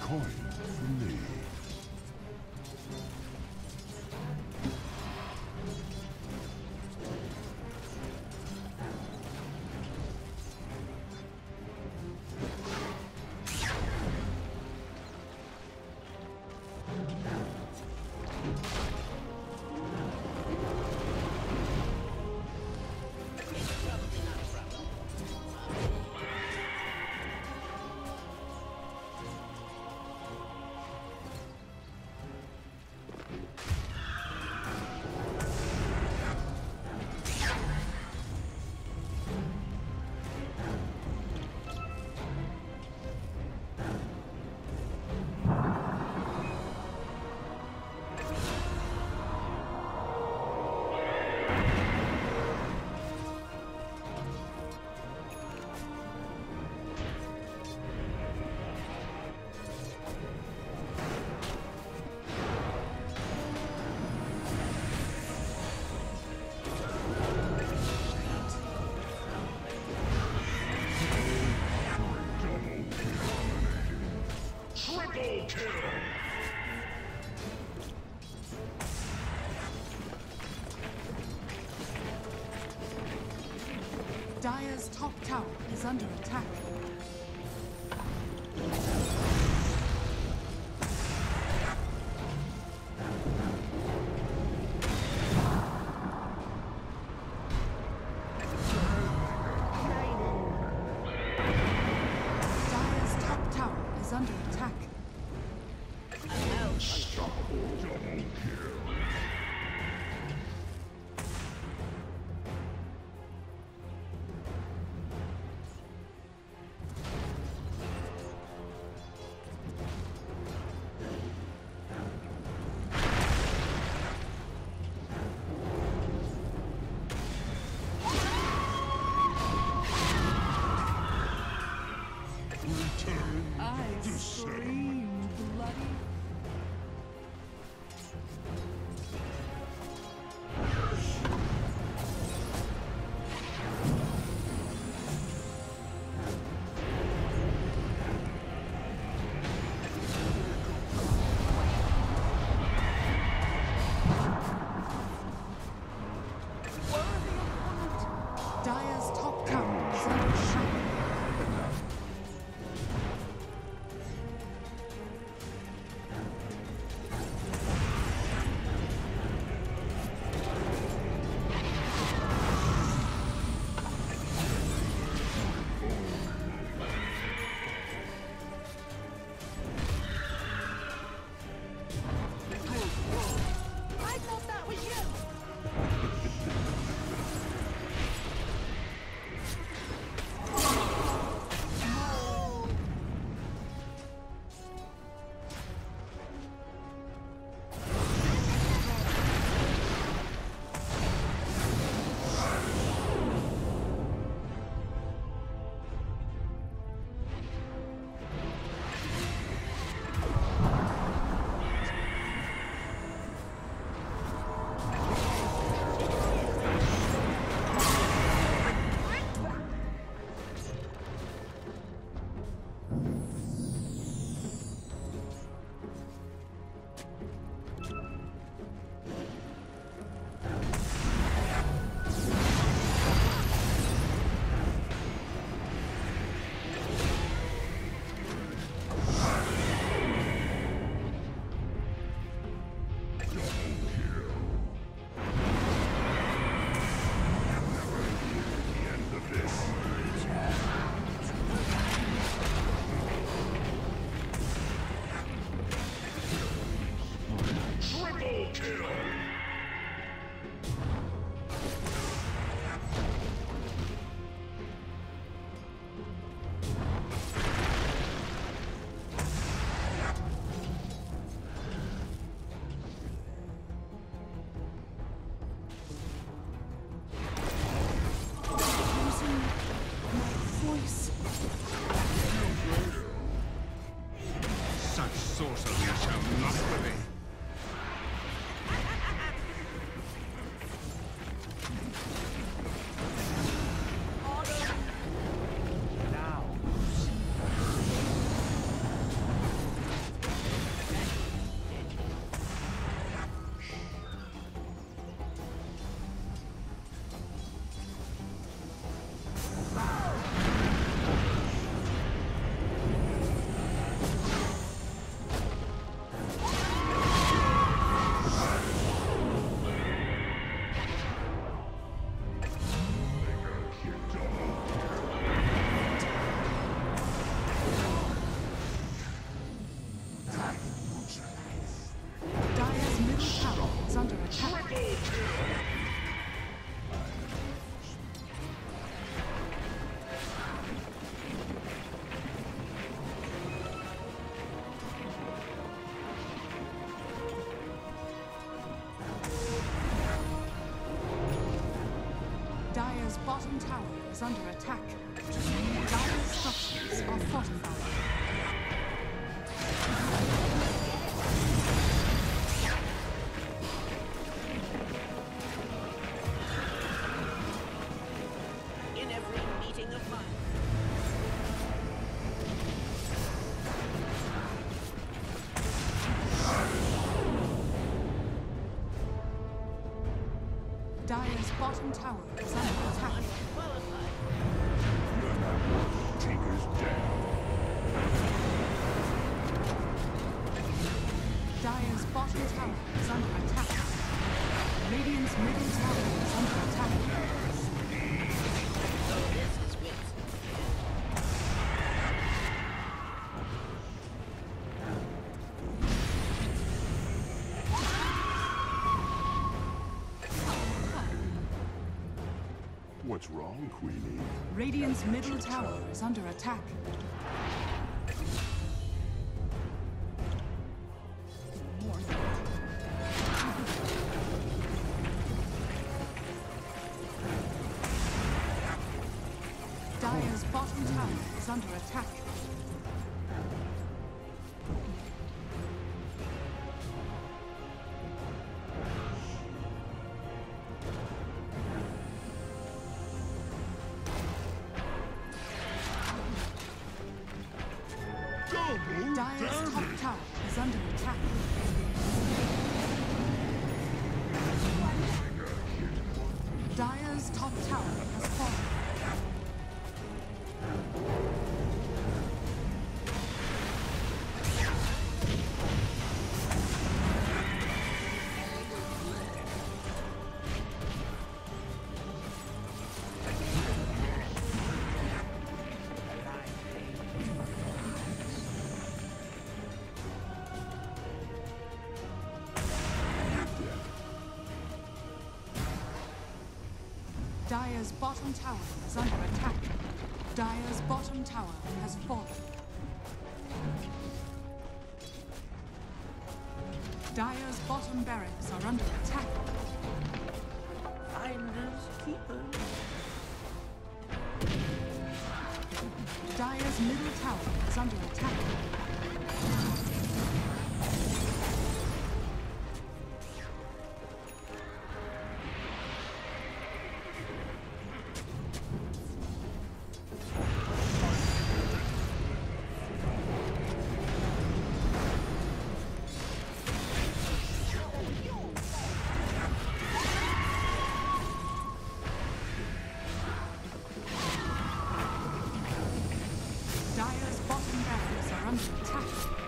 coin for me. Dire's top tower is under attack. Dire's top tower is under attack. Unstoppable double kill. I scream bloody. Dire's top tower is under attack. I thought that was you! sorcery shall not prevail. Now. is under attack. Dire's structures are fortified. In every meeting of mine. Dire's bottom tower is under attack. Tinker's down. Dire's bottom tower is under attack. Radiant's middle tower is under attack. So this is wins. What's wrong, Queenie? Radiant's middle tower is under attack. Dire's bottom tower is under attack. Dire's top tower is under attack. Dire's top tower has fallen. Dire's bottom tower is under attack. Dire's bottom tower has fallen. Dire's bottom barracks are under attack. Finders keepers. Dire's middle tower is under attack. Dire's bottom barracks are under attack.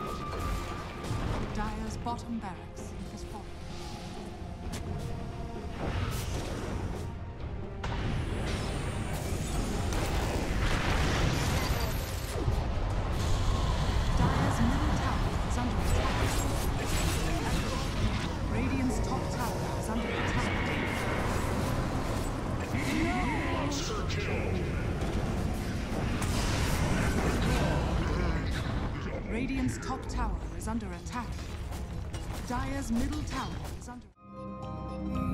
Dire's bottom barracks has fallen. Dire's middle tower is under attack. Radiant's top tower is under attack. Monster kill! Radiant's top tower is under attack. Dire's middle tower is under...